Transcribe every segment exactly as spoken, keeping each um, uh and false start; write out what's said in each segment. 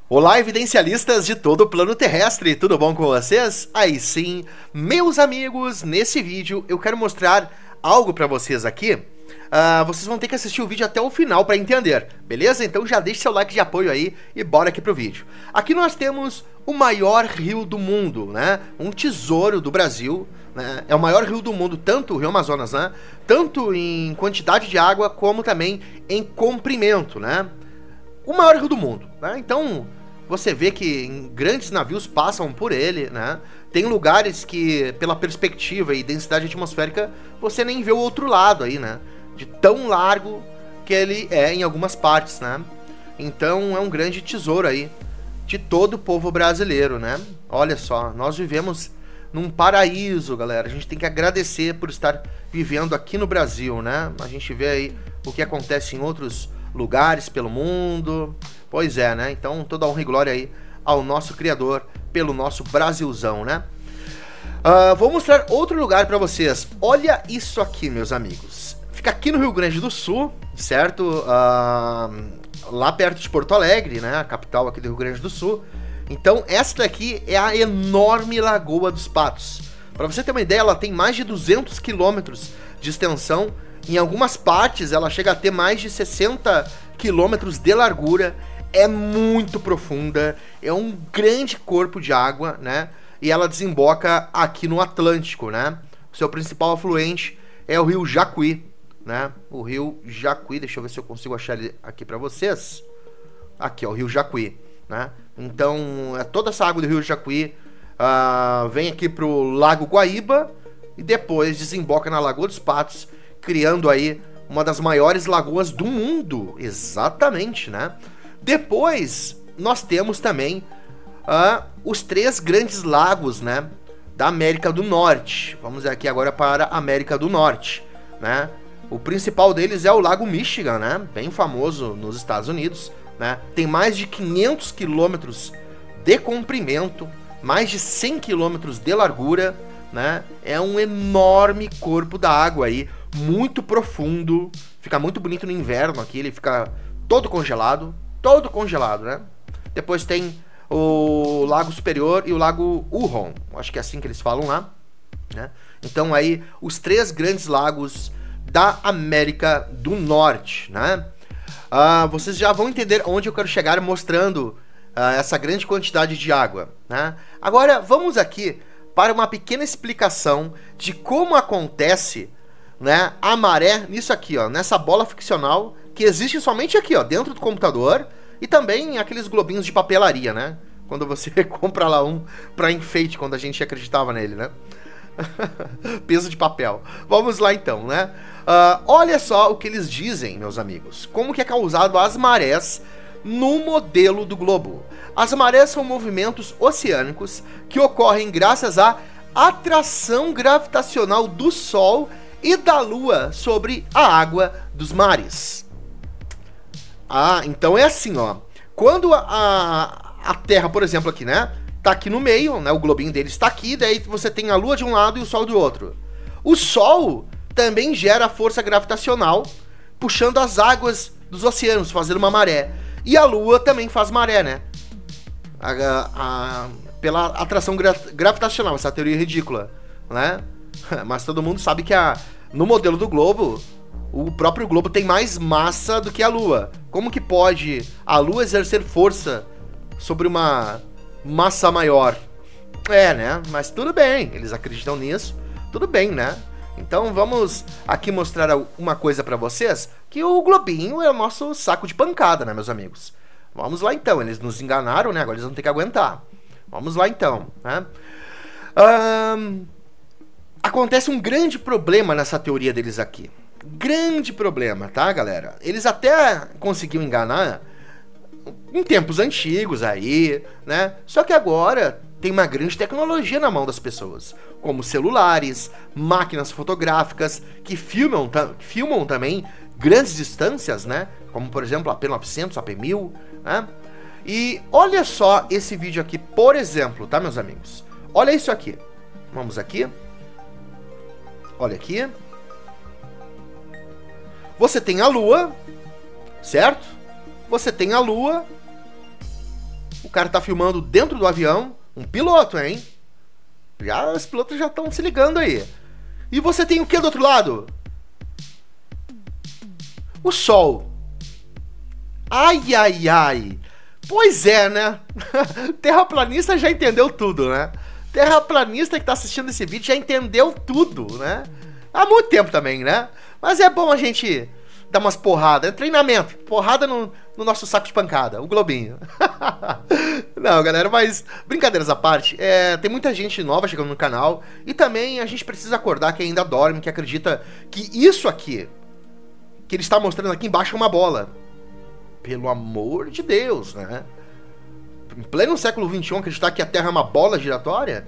Olá, evidencialistas de todo o plano terrestre, tudo bom com vocês? Aí sim, meus amigos, nesse vídeo eu quero mostrar algo pra vocês aqui. Uh, vocês vão ter que assistir o vídeo até o final pra entender, beleza? Então já deixe seu like de apoio aí e bora aqui pro vídeo. Aqui nós temos o maior rio do mundo, né? Um tesouro do Brasil, né? É o maior rio do mundo, tanto o Rio Amazonas, né? Tanto em quantidade de água como também em comprimento, né? O maior rio do mundo, né? Então você vê que grandes navios passam por ele, né? Tem lugares que, pela perspectiva e densidade atmosférica, você nem vê o outro lado aí, né? De tão largo que ele é em algumas partes, né? Então é um grande tesouro aí de todo o povo brasileiro, né? Olha só, nós vivemos num paraíso, galera. A gente tem que agradecer por estar vivendo aqui no Brasil, né? A gente vê aí o que acontece em outros lugares pelo mundo. Pois é, né? Então toda honra e glória aí ao nosso Criador pelo nosso Brasilzão, né? Uh, vou mostrar outro lugar pra vocês. Olha isso aqui, meus amigos. Fica aqui no Rio Grande do Sul, certo? Uh, lá perto de Porto Alegre, né? A capital aqui do Rio Grande do Sul. Então essa daqui é a enorme Lagoa dos Patos. Pra você ter uma ideia, ela tem mais de duzentos quilômetros de extensão. Em algumas partes ela chega a ter mais de sessenta quilômetros de largura. É muito profunda, é um grande corpo de água, né? E ela desemboca aqui no Atlântico, né? O seu principal afluente é o rio Jacuí, né? O rio Jacuí, deixa eu ver se eu consigo achar ele aqui pra vocês. Aqui, ó, o rio Jacuí, né? Então, é toda essa água do rio Jacuí uh, vem aqui pro Lago Guaíba e depois desemboca na Lagoa dos Patos, criando aí uma das maiores lagoas do mundo. Exatamente, né? Depois, nós temos também uh, os três grandes lagos, né, da América do Norte. Vamos aqui agora para a América do Norte, né? O principal deles é o Lago Michigan, né? Bem famoso nos Estados Unidos, né? Tem mais de quinhentos quilômetros de comprimento, mais de cem quilômetros de largura, né? É um enorme corpo da água aí, muito profundo. Fica muito bonito no inverno aqui, ele fica todo congelado. Todo congelado, né? Depois tem o Lago Superior e o Lago Huron. Acho que é assim que eles falam lá, né? Então aí, os três grandes lagos da América do Norte, né? Ah, vocês já vão entender onde eu quero chegar mostrando ah, essa grande quantidade de água, né? Agora, vamos aqui para uma pequena explicação de como acontece, né, a maré nisso aqui, ó, nessa bola ficcional que existe somente aqui, ó, dentro do computador, e também aqueles globinhos de papelaria, né? Quando você compra lá um pra enfeite, quando a gente acreditava nele, né? Peso de papel. Vamos lá então, né? Uh, olha só o que eles dizem, meus amigos. Como que é causado as marés no modelo do globo. As marés são movimentos oceânicos que ocorrem graças à atração gravitacional do Sol e da Lua sobre a água dos mares. Ah, então é assim, ó. Quando a, a, a Terra, por exemplo, aqui, né, tá aqui no meio, né, o globinho dele está aqui, daí você tem a Lua de um lado e o Sol do outro. O Sol também gera força gravitacional, puxando as águas dos oceanos, fazendo uma maré. E a Lua também faz maré, né? A, a, a, pela atração gra, gravitacional, essa teoria é ridícula, né? Mas todo mundo sabe que a, no modelo do globo, o próprio globo tem mais massa do que a Lua. Como que pode a Lua exercer força sobre uma massa maior? É, né? Mas tudo bem, eles acreditam nisso. Tudo bem, né? Então vamos aqui mostrar uma coisa pra vocês, que o globinho é o nosso saco de pancada, né, meus amigos? Vamos lá então, eles nos enganaram, né? Agora eles vão ter que aguentar. Vamos lá então, né? Um, acontece um grande problema nessa teoria deles aqui. Grande problema, tá, galera? Eles até conseguiam enganar em tempos antigos aí, né? Só que agora tem uma grande tecnologia na mão das pessoas, como celulares, máquinas fotográficas que filmam, filmam também grandes distâncias, né? Como, por exemplo, a P novecentos, a P mil, né? E olha só esse vídeo aqui, por exemplo, tá, meus amigos? Olha isso aqui. Vamos aqui. Olha aqui. Você tem a Lua, certo? Você tem a Lua cara tá filmando dentro do avião, um piloto, hein? Já, os pilotos já estão se ligando aí. E você tem o que do outro lado? O sol. Ai, ai, ai. Pois é, né? Terraplanista já entendeu tudo, né? Terraplanista que tá assistindo esse vídeo já entendeu tudo, né? Há muito tempo também, né? Mas é bom a gente dar umas porradas. É treinamento. Porrada no, no nosso saco de pancada. O globinho. Não, galera, mas brincadeiras à parte. É, tem muita gente nova chegando no canal. E também a gente precisa acordar que ainda dorme, que acredita que isso aqui, que ele está mostrando aqui embaixo, é uma bola. Pelo amor de Deus, né? Em pleno século vinte e um, acreditar que a Terra é uma bola giratória?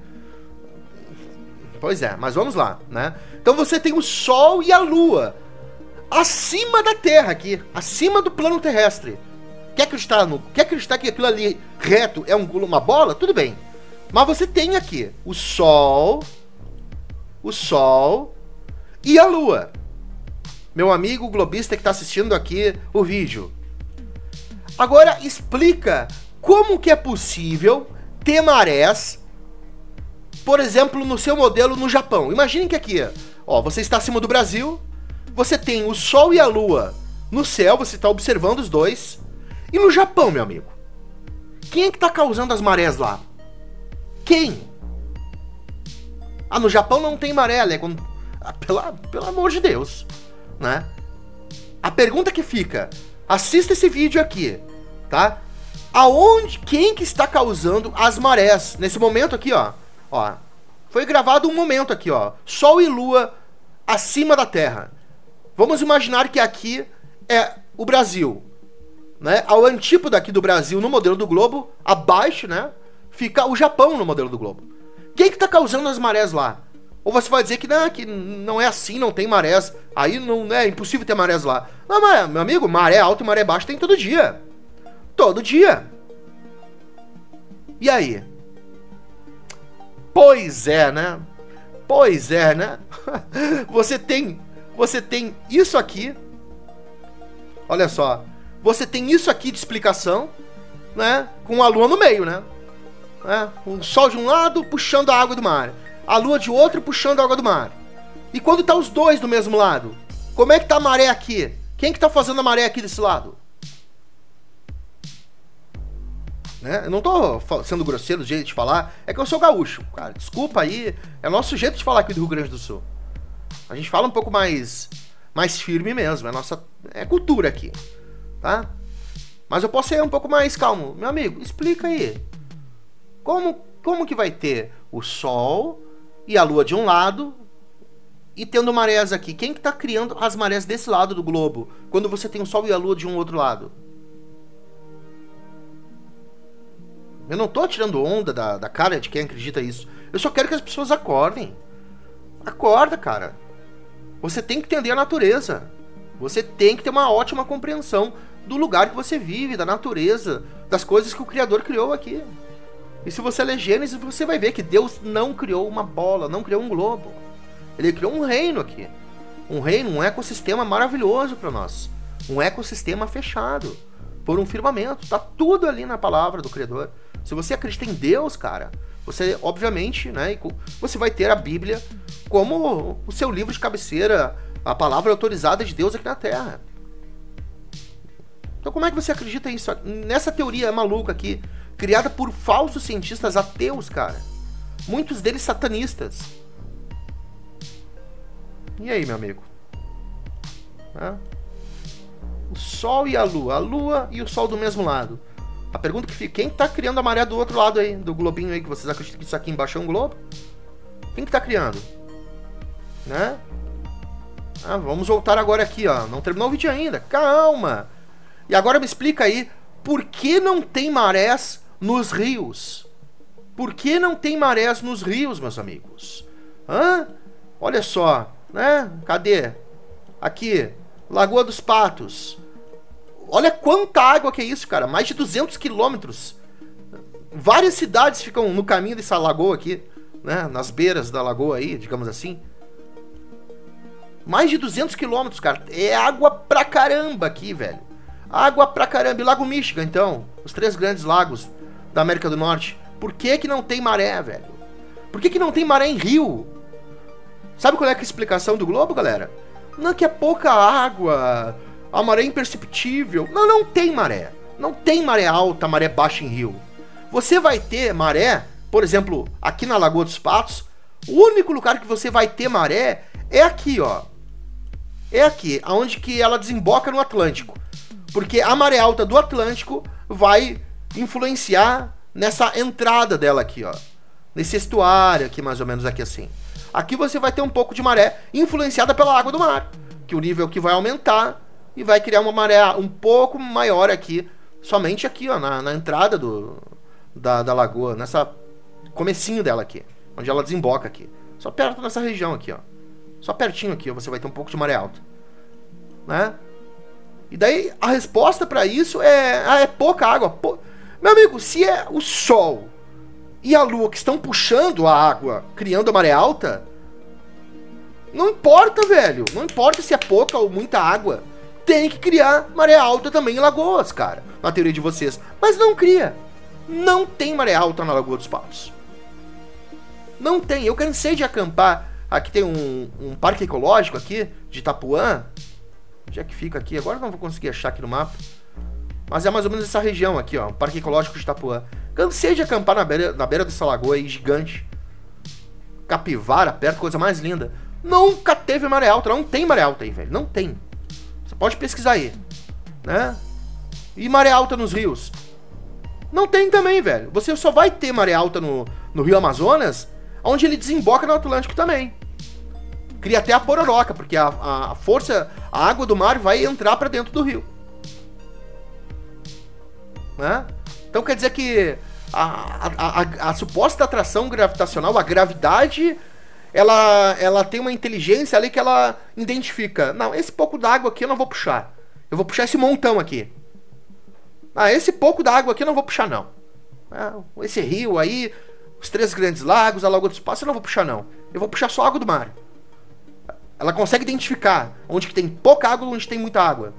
Pois é, mas vamos lá, né? Então você tem o Sol e a Lua acima da Terra aqui, acima do plano terrestre. Quer acreditar, no, quer acreditar que aquilo ali reto é um, uma bola? Tudo bem. Mas você tem aqui o Sol, o Sol e a Lua. Meu amigo globista que está assistindo aqui o vídeo. Agora explica como que é possível ter marés, por exemplo, no seu modelo no Japão. Imagine que aqui, ó, você está acima do Brasil, você tem o Sol e a Lua no céu, você está observando os dois. E no Japão, meu amigo, quem é que está causando as marés lá? Quem? Ah, no Japão não tem maré, né? Quando... ah, pela, pelo amor de Deus, né? A pergunta que fica, assista esse vídeo aqui, tá? Aonde, quem que está causando as marés? Nesse momento aqui, ó, ó, foi gravado um momento aqui, ó, Sol e Lua acima da Terra. Vamos imaginar que aqui é o Brasil, né? Ao antípoda aqui do Brasil no modelo do globo, abaixo, né, fica o Japão no modelo do globo. Quem que tá causando as marés lá? Ou você vai dizer que não, que não é assim, não tem marés, aí não é impossível ter marés lá. Não, mas, meu amigo, maré alta e maré baixa tem todo dia. Todo dia. E aí? Pois é, né? Pois é, né? Você tem, você tem isso aqui. Olha só. Você tem isso aqui de explicação, né? Com a lua no meio, né? É, o sol de um lado puxando a água do mar. A lua de outro puxando a água do mar. E quando tá os dois do mesmo lado? Como é que tá a maré aqui? Quem que tá fazendo a maré aqui desse lado? Né? Eu não tô sendo grosseiro do jeito de falar, é que eu sou gaúcho, cara, desculpa aí, é o nosso jeito de falar aqui do Rio Grande do Sul. A gente fala um pouco mais mais firme mesmo, é nossa é cultura aqui, tá? Mas eu posso ser um pouco mais calmo. Meu amigo, explica aí. Como, como que vai ter o Sol e a Lua de um lado e tendo marés aqui? Quem que tá criando as marés desse lado do globo, quando você tem o Sol e a Lua de um outro lado? Eu não tô tirando onda da, da cara de quem acredita nisso. Eu só quero que as pessoas acordem. Acorda, cara. Você tem que entender a natureza. Você tem que ter uma ótima compreensão do lugar que você vive, da natureza, das coisas que o Criador criou aqui. E se você ler Gênesis, você vai ver que Deus não criou uma bola, não criou um globo. Ele criou um reino aqui. Um reino, um ecossistema maravilhoso para nós. Um ecossistema fechado por um firmamento. Tá tudo ali na palavra do Criador. Se você acredita em Deus, cara, você, obviamente, né, você vai ter a Bíblia como o seu livro de cabeceira, a palavra autorizada de Deus aqui na Terra. Então como é que você acredita nisso? Nessa teoria maluca aqui, criada por falsos cientistas ateus, cara. Muitos deles satanistas. E aí, meu amigo? Ah? O Sol e a Lua. A Lua e o Sol do mesmo lado. A pergunta que fica, quem tá criando a maré do outro lado aí, do globinho aí, que vocês acreditam que isso aqui embaixo é um globo? Quem que tá criando? Né? Ah, vamos voltar agora aqui, ó. Não terminou o vídeo ainda, calma. E agora me explica aí, por que não tem marés nos rios? Por que não tem marés nos rios, meus amigos? Hã? Olha só, né? Cadê? Aqui, Lagoa dos Patos. Olha quanta água que é isso, cara. Mais de duzentos quilômetros. Várias cidades ficam no caminho dessa lagoa aqui, né? Nas beiras da lagoa aí, digamos assim. Mais de duzentos quilômetros, cara. É água pra caramba aqui, velho. Água pra caramba. E Lago Michigan, então. Os três grandes lagos da América do Norte? Por que que não tem maré, velho? Por que que não tem maré em rio? Sabe qual é, que é a explicação do globo, galera? Não, que é pouca água, a maré é imperceptível. Não, não tem maré. Não tem maré alta, maré baixa em rio. Você vai ter maré, por exemplo, aqui na Lagoa dos Patos, o único lugar que você vai ter maré é aqui, ó. É aqui, onde que ela desemboca no Atlântico. Porque a maré alta do Atlântico vai influenciar nessa entrada dela aqui, ó. Nesse estuário aqui, mais ou menos aqui assim. Aqui você vai ter um pouco de maré influenciada pela água do mar, que o nível aqui vai aumentar e vai criar uma maré um pouco maior aqui, somente aqui, ó, na, na entrada do, da, da lagoa, nessa comecinho dela aqui, onde ela desemboca aqui. Só perto nessa região aqui, ó. Só pertinho aqui, ó, você vai ter um pouco de maré alta, né? E daí a resposta pra isso é, ah, é pouca água. Pou... Meu amigo, se é o Sol e a Lua que estão puxando a água, criando a maré alta, não importa, velho. Não importa se é pouca ou muita água. Tem que criar maré alta também em lagoas, cara. Na teoria de vocês. Mas não cria. Não tem maré alta na Lagoa dos Patos. Não tem. Eu cansei de acampar. Aqui tem um, um parque ecológico aqui, de Itapuã. Onde é que fica aqui? Agora não vou conseguir achar aqui no mapa. Mas é mais ou menos essa região aqui, ó. Um parque ecológico de Itapuã. Cansei de acampar na beira, na beira dessa lagoa aí, gigante. Capivara, perto, coisa mais linda. Nunca teve maré alta. Não tem maré alta aí, velho. Não tem. Você pode pesquisar aí, né? E maré alta nos rios? Não tem também, velho. Você só vai ter maré alta no, no Rio Amazonas, onde ele desemboca no Atlântico também. Cria até a pororoca, porque a, a força, a água do mar vai entrar pra dentro do rio, né? Então quer dizer que a, a, a, a suposta atração gravitacional, a gravidade, ela, ela tem uma inteligência ali que ela identifica. Não, esse pouco d'água aqui eu não vou puxar. Eu vou puxar esse montão aqui. Ah, esse pouco d'água aqui eu não vou puxar, não. Ah, esse rio aí, os três grandes lagos, a Lagoa dos Patos, eu não vou puxar, não. Eu vou puxar só água do mar. Ela consegue identificar onde que tem pouca água e onde tem muita água.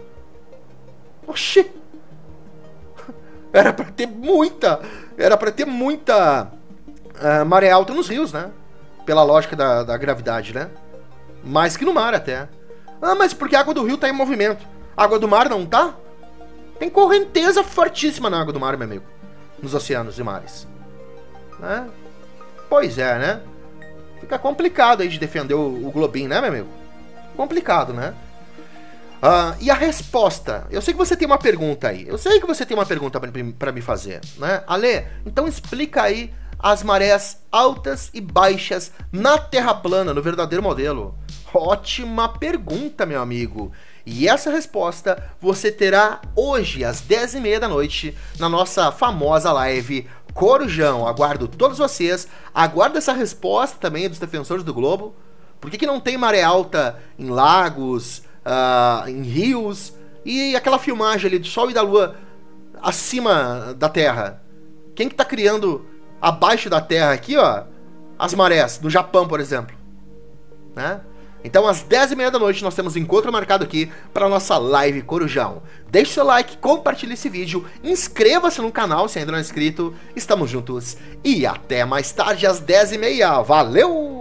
Oxi! Era pra ter muita... Era pra ter muita uh, maré alta nos rios, né? Pela lógica da, da gravidade, né? Mais que no mar até. Ah, mas porque a água do rio tá em movimento. A água do mar não tá? Tem correnteza fortíssima na água do mar, meu amigo. Nos oceanos e mares. Né? Pois é, né? Fica complicado aí de defender o, o globinho, né, meu amigo? Complicado, né? Uh, e a resposta? Eu sei que você tem uma pergunta aí. Eu sei que você tem uma pergunta para me fazer, né? Ale, então explica aí as marés altas e baixas na Terra plana, no verdadeiro modelo. Ótima pergunta, meu amigo. E essa resposta você terá hoje, às dez e meia da noite, na nossa famosa live Corujão. Aguardo todos vocês. Aguardo essa resposta também dos defensores do globo. Por que que não tem maré alta em lagos, uh, em rios? E aquela filmagem ali do Sol e da Lua acima da Terra? Quem que tá criando abaixo da Terra aqui, ó, as marés? No Japão, por exemplo, né? Então, às dez e meia da noite, nós temos um encontro marcado aqui para nossa live Corujão. Deixe seu like, compartilhe esse vídeo, inscreva-se no canal se ainda não é inscrito. Estamos juntos e até mais tarde às dez e meia. Valeu!